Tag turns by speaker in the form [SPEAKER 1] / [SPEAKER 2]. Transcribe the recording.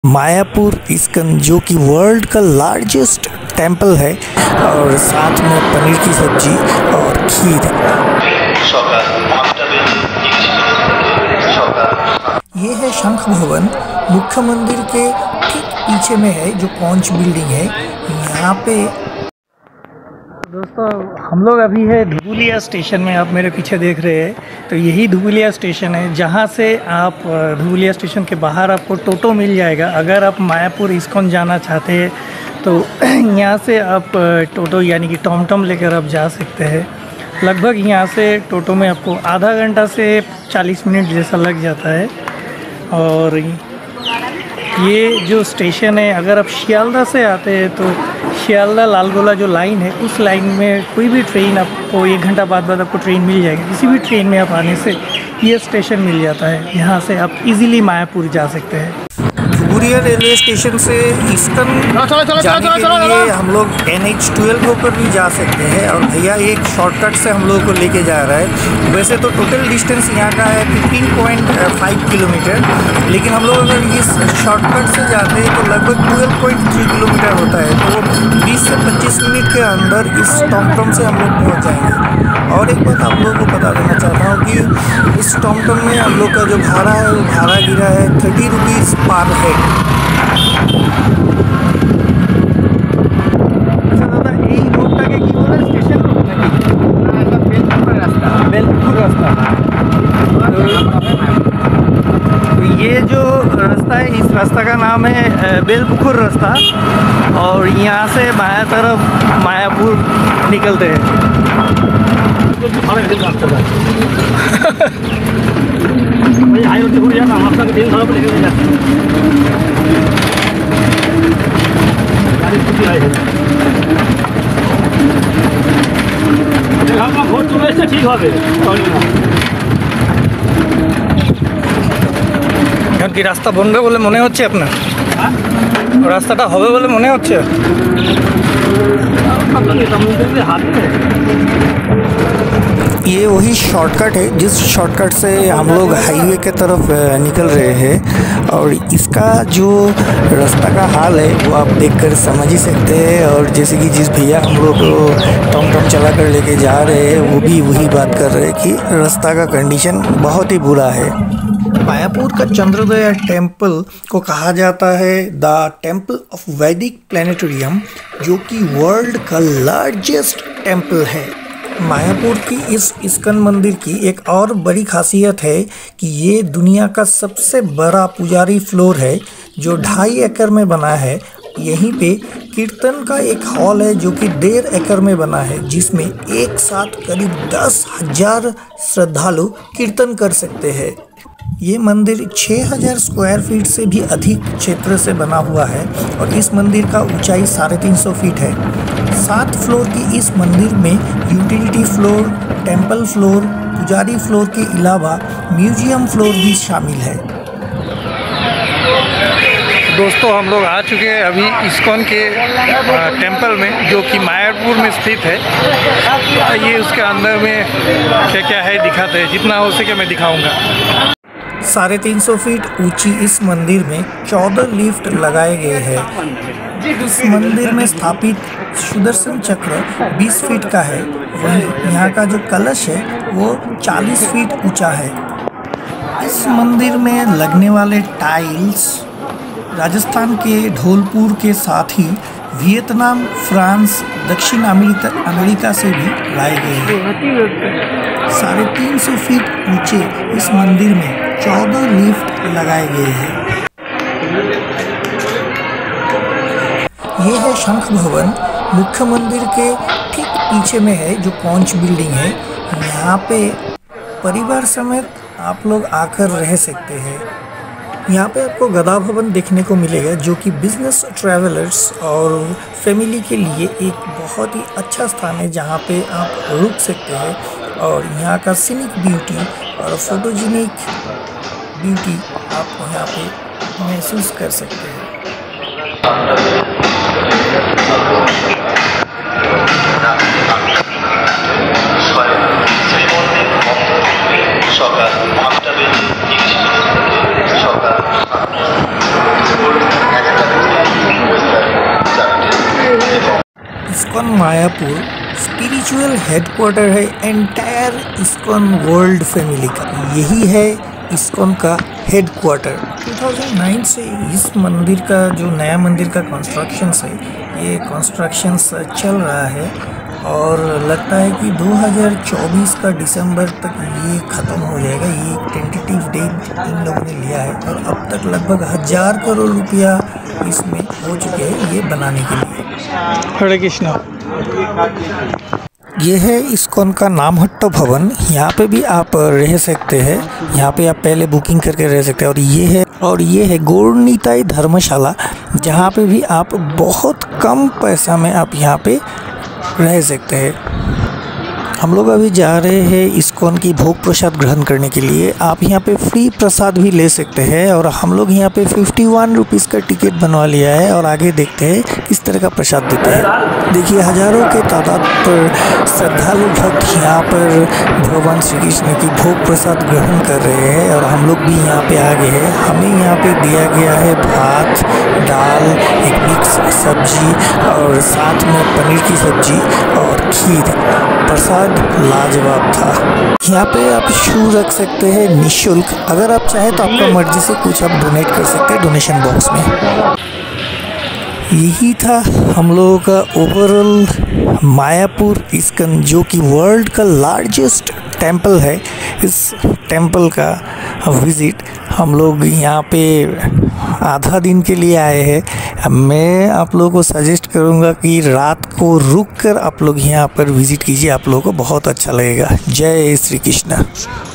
[SPEAKER 1] मायापुर इस्कन जो कि वर्ल्ड का लार्जेस्ट टेंपल है और साथ में पनीर की सब्जी और खीर। ये है शंख भवन, मुख्य मंदिर के ठीक पीछे में है जो कॉन्च बिल्डिंग है। यहाँ पे दोस्तों हम लोग अभी है धुबुलिया स्टेशन में, आप मेरे पीछे देख रहे हैं तो यही धुबुलिया स्टेशन है, जहाँ से आप धुबुलिया स्टेशन के बाहर आपको टोटो मिल जाएगा। अगर आप मायापुर इस्कॉन जाना चाहते हैं तो यहाँ से आप टोटो यानी कि टॉमटॉम लेकर आप जा सकते हैं। लगभग यहाँ से टोटो में आपको आधा घंटा से 40 मिनट जैसा लग जाता है। और ये जो स्टेशन है, अगर आप शियालदा से आते हैं तो शियालदा लालगोला जो लाइन है उस लाइन में कोई भी ट्रेन आपको 1 घंटा बाद आपको ट्रेन मिल जाएगी। किसी भी ट्रेन में आप आने से ये स्टेशन मिल जाता है, यहाँ से आप इजीली मायापुर जा सकते हैं। धुबुलिया रेलवे स्टेशन से इस्कन जाने के लिए हम लोग NH-12 होकर भी जा सकते हैं और भैया एक शॉर्टकट से हम लोगों को लेके जा रहा है। वैसे तो टोटल डिस्टेंस यहाँ का है 15.5 किलोमीटर, लेकिन हम लोग अगर इस शॉर्टकट से जाते हैं तो लगभग 12.3 किलोमीटर होता है, तो 20 से 25 मिनट के अंदर इस टॉमटॉम से हम लोग पहुँच जाएंगे। और एक बात आप लोगों को बता देना चाहता हूँ कि इस टॉमटॉम में हम लोग का जो भाड़ा है वो भाड़ा गिरा है 30 रुपीज़ पर हेड। अच्छा दादा, यही रोडटा के की बोले स्टेशन बेलपुर रास्ता। तो ये जो रास्ता है, इस रास्ता का नाम है बेलपुर रास्ता और यहाँ से बाएं तरफ मायापुर निकलते हैं।
[SPEAKER 2] ঠিক হবে
[SPEAKER 1] এখন কি রাস্তা বনবে বলে মনে হচ্ছে আপনার? রাস্তাটা হবে বলে মনে হচ্ছে? ये वही शॉर्टकट है जिस शॉर्टकट से हम लोग हाईवे के तरफ निकल रहे हैं और इसका जो रास्ता का हाल है वो आप देखकर समझ ही सकते हैं। और जैसे कि जिस भैया हम लोग को टॉमटॉम चला कर लेके जा रहे हैं वो भी वही बात कर रहे हैं कि रास्ता का कंडीशन बहुत ही बुरा है। मायापुर का चंद्रोदय टेम्पल को कहा जाता है the temple of Vedic planetarium, जो कि वर्ल्ड का लार्जेस्ट टेम्पल है। मायापुर की इस इस्कन मंदिर की एक और बड़ी खासियत है कि ये दुनिया का सबसे बड़ा पुजारी फ्लोर है जो 2.5 एकड़ में बना है। यहीं पे कीर्तन का एक हॉल है जो कि 1.5 एकड़ में बना है, जिसमें एक साथ करीब 10,000 श्रद्धालु कीर्तन कर सकते हैं। ये मंदिर 6,000 स्क्वायर फीट से भी अधिक क्षेत्र से बना हुआ है और इस मंदिर का ऊंचाई 350 फीट है। 7 फ्लोर की इस मंदिर में utility floor, temple floor, pujari floor के अलावा म्यूजियम फ्लोर भी शामिल है। दोस्तों हम लोग आ चुके हैं अभी इस्कॉन के टेंपल में, जो कि मायापुर में स्थित है। ये उसके अंदर में क्या क्या है दिखाते हैं, जितना हो सके मैं दिखाऊंगा। 350 फीट ऊंची इस मंदिर में 14 लिफ्ट लगाए गए हैं। इस मंदिर में स्थापित सुदर्शन चक्र 20 फीट का है। वहीं यहाँ का जो कलश है वो 40 फीट ऊंचा है। इस मंदिर में लगने वाले टाइल्स राजस्थान के धौलपुर के साथ ही वियतनाम, फ्रांस, दक्षिण अमेरिका से भी लाए गए हैं। 350 फीट ऊंचे इस मंदिर में 14 लिफ्ट लगाए गए हैं। ये है शंख भवन, मुख्य मंदिर के ठीक पीछे में है जो कॉन्च बिल्डिंग है। यहाँ पे परिवार समेत आप लोग आकर रह सकते हैं। यहाँ पे आपको गदा भवन देखने को मिलेगा जो कि बिजनेस ट्रैवलर्स और फैमिली के लिए एक बहुत ही अच्छा स्थान है, जहाँ पे आप रुक सकते हैं और यहाँ का सीनिक ब्यूटी और फोटोजेनिक ब्यूटी आप यहाँ पे महसूस कर सकते हैं। সকাল 8টা বেজে 30 মিনিট থেকে সকাল इस्कॉन मायापुर स्पिरिचुअल हेडक्वार्टर है एंटायर इस्कॉन वर्ल्ड फैमिली का। यही है इस्कॉन का हेडक्वार्टर। 2009 से इस मंदिर का जो नया मंदिर का कंस्ट्रक्शन है, ये कंस्ट्रक्शन चल रहा है और लगता है कि 2024 का दिसंबर तक ये ख़त्म हो जाएगा। ये एक टेंटेटिव डेट इन लोगों ने लिया है और अब तक लगभग 1000 करोड़ रुपया इसमें हो चुके हैं ये बनाने के लिए।
[SPEAKER 2] हरे कृष्णा।
[SPEAKER 1] ये है इस्कॉन का नामहट्टो भवन। यहाँ पे भी आप रह सकते हैं। यहाँ पे आप पहले बुकिंग करके रह सकते हैं। और ये है गौरनीताई धर्मशाला, जहाँ पे भी आप बहुत कम पैसा में आप यहाँ पे रह सकते हैं। हम लोग अभी जा रहे हैं इस्कॉन की भोग प्रसाद ग्रहण करने के लिए। आप यहाँ पे फ्री प्रसाद भी ले सकते हैं और हम लोग यहाँ पे 51 रुपीज़ का टिकट बनवा लिया है और आगे देखते हैं किस तरह का प्रसाद देते हैं। देखिए हज़ारों के तादाद पर श्रद्धालु भक्त यहाँ पर भगवान श्री कृष्ण की भोग प्रसाद ग्रहण कर रहे हैं और हम लोग भी यहाँ पे आ गए हैं। हमें यहाँ पे दिया गया है भात, दाल, एक मिक्स सब्जी और साथ में पनीर की सब्जी और खीर। प्रसाद लाजवाब था। यहाँ पे आप शू रख सकते हैं निःशुल्क। अगर आप चाहें तो आपका मर्जी से कुछ आप डोनेट कर सकते हैं डोनेशन बॉक्स में। यही था हम लोगों का ओवरऑल मायापुर इस्कॉन, जो कि वर्ल्ड का लार्जेस्ट टेंपल है। इस टेंपल का विज़िट हम लोग यहाँ पे आधा दिन के लिए आए हैं। मैं आप लोगों को सजेस्ट करूँगा कि रात को रुक कर आप लोग यहाँ पर विज़िट कीजिए, आप लोगों को बहुत अच्छा लगेगा। जय श्री कृष्ण।